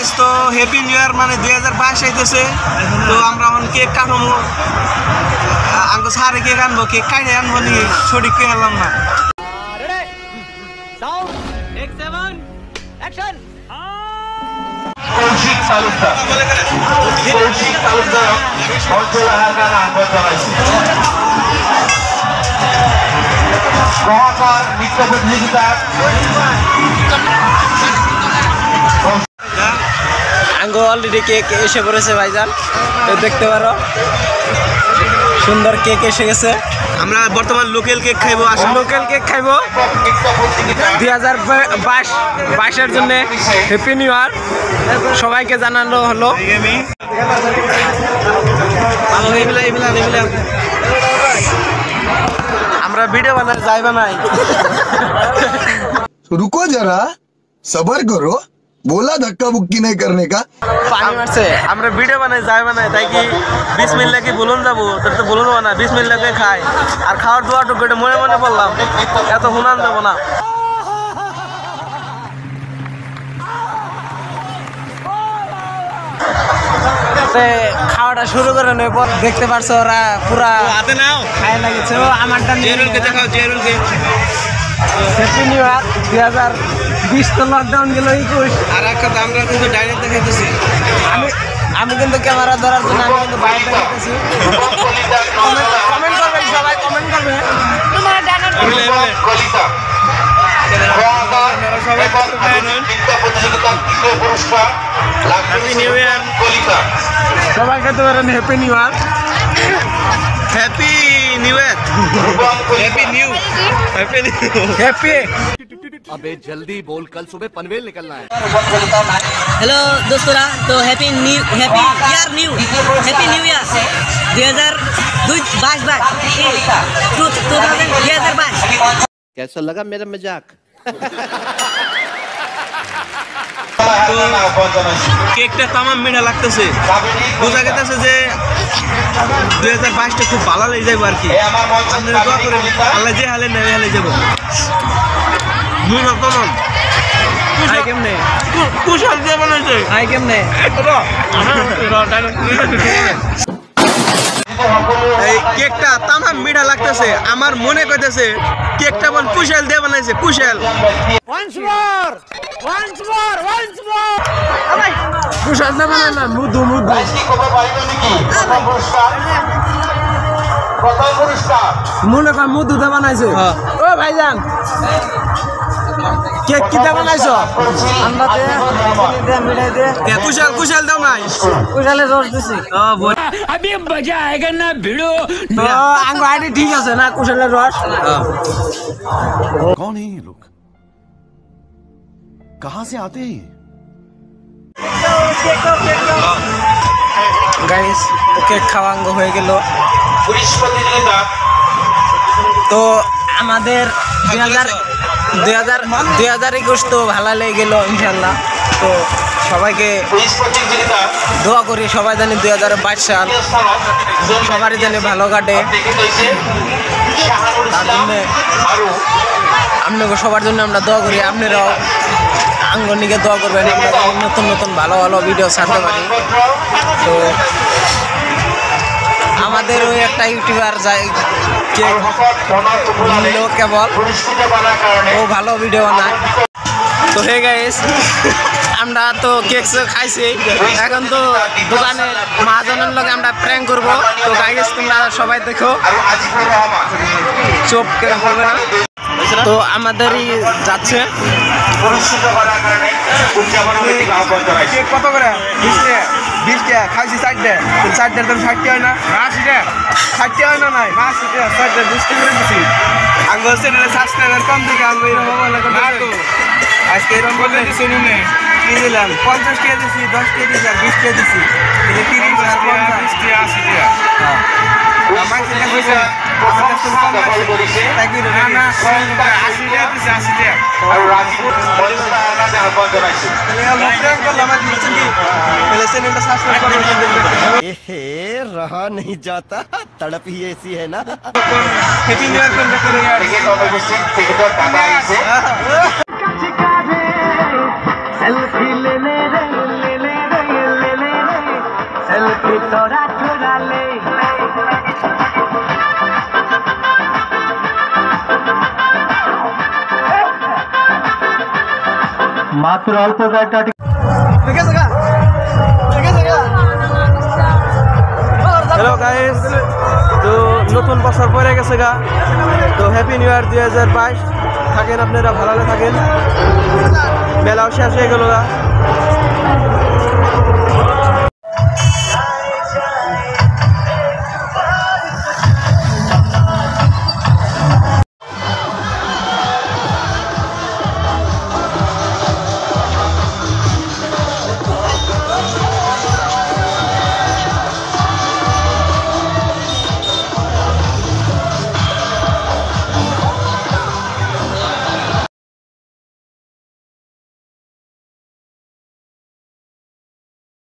Guys তো happy new ইয়ার মানে 2022 আইতেছে তো আমরা এখন কেক কাটবো আঙ্গো সারে কেক আনবো কেক কাটে আনবো নি সঠিক কে হলাম না sound take 7 action Kaushik Talukdar অঞ্চলাহার গান আহ্বান জানাইছে মহাকার নৃত্য প্রতিযোগিতা আঙ্গো অলরেডি কেক এসে পড়েছে ভাইজান দেখতে পারো সুন্দর কেক এসে গেছে আমরা বর্তমান লোকাল কেক খাইবো লোকাল কেক খাইবো 2022 এর জন্য হ্যাপি নিউ ইয়ার সবাইকে জানানো হলো আমরা ভিডিও বানাতে যাইবা নাই रुको जरा सबर करो बोला धक्का बुक्की नहीं करने का পানি মারছে আমরা ভিডিও বানাই যাইবা নাই তাই কি 20 মিনিট লাগি বলুন যাবো তোর তো বলুন না 20 মিনিট লাগে খাই আর খাওয়ার দোয়া টুকু মনে মনে বললাম এত হুনান যাব না খাওয়াটা শুরু করে নেই পর দেখতে পারছো ওরা পুরা হাতে নাও খায় লাগেছে ও আমারটা জেরুলকে দেখাও জেরুলকে হ্যাপি নিউ ইয়ার 2020 তো লকডাউন গেল 21 আর একটা আমরা কিন্তু ডাইরেক্ট দেখাইতেছি আমি কিন্তু ক্যামেরা ধরার জন্য আমি কিন্তু বাইরে দেখাইতেছি কমেন্ট করবেন সবাই কমেন্ট করবেন তোমার ডানার কলিতা সবাই পুরস্কার হ্যাপি নিউ ইয়ার কলিতা সবাই খেতে পারেন happy new year happy new year happy new happy अबे जल्दी बोल कल सुबह पनवेल निकलना है हेलो दोस्तों तो हैप्पी न्यू ईयर 2022 कैसा लगा मेरा मजाक কেকটা তামাম মিঠা লাগতেছে বোঝা গেছে যে 2022টা খুব ভালো লেগে যাবে আর কি আপনারা দোয়া করে আল্লাহ যে হালে নেবে হালে যাব নুন তামাম আই কেমনে কুশল দিয়ে বানাইছে আই কেমনে এই কেকটা তামাম মিঠা লাগতেছে আমার মনে কইতেছে কেকটা বল কুশল দিয়ে বানাইছে কুশল once more কুশল দিয়ে বানাই না মুদু মনে কর মুদু দিয়ে বানাইছে ও ভাইজান কেক কি দিয়ে বানাইছো আমরা দে মিঠাই দে কুশল দাও নাই কুশলের রস দিছি ও বল अभी मजा आएगा ना भिड़ो आंगो आईडी ठीक আছে না কুশলের রস कौन है ये लोग कहां से आते हैं গাইস কেক খাওয়াঙ্গ হয়ে গেল পুলিশ প্রতিযোগিতা তো আমাদের 2021 তো ভালো লেগে গেল ইনশাআল্লাহ তো সবাইকে পুলিশ প্রতিযোগিতা দোয়া করি সবাই জানি 2022 সাল সবারই জানি ভালো কাটে তার জন্য আপনাকে সবার জন্য আমরা দোয়া করি আপনারাও আঙ্গনিকে দোয়া করবেন আমরা নতুন নতুন ভালো ভালো ভিডিও ছাড়তে পারি তো আমাদের ওই একটা ইউটিউবার যায় কেক নিল কেবল ও ভালো ভিডিও বানায় তো হে গাইস আমরা তো কেক খাইছি এখন তো দোকানের মহাজনের লগে আমরা প্র্যাঙ্ক করব তো গাইস তোমরা সবাই দেখো চোপ কেন হবে না তো আমাদেরই যাচ্ছে কেক কত করে 20 টাকা খাইছি 60 টাকা তো 60 হয় না 80 টাকা 60 হয় না নাই 80 টাকা 60 টাকা 20 টাকা করে দিছি আঙ্গো চ্যানেলে সাবস্ক্রাইবার কম দিকে আঙ্গো এরকম হলে না তো আজকে এরকম বলে দিছি নুনে কি দিলাম 50 টাকা দিছি 10 টাকা দিছি আর 20 টাকা দিছি তাহলে 30 আর 50 20 টাকা 80 টাকা হ্যাঁ আমার সেটা কইছে আমাদের তো কম আছে তাই কি না না 80 টাকা দিছি 80 টাকা আর রাজীব বলিউড আলাদা আহ্বান জানাইছে তাহলে আমরা প্র্যাঙ্ক করলাম আর দিচ্ছি কি তাহলে চ্যানেলটা সাবস্ক্রাইব করে ए रहा नहीं जाता तड़प ही ऐसी है ना হ্যাপি নিউ ইয়ার কোনটা করে यार থেকে কবে বসে থেকে তো টাকা আইছে সেলফি লেনে রে মাত্র অল্প কয়েকটা হ্যালো গাইস, তো নতুন বছর পরে গেছে গা, তো হ্যাপি নিউ ইয়ার 2022। থাকেন আপনারা ভালো থাকেন, মেলাও শেষ হয়ে গেল গা।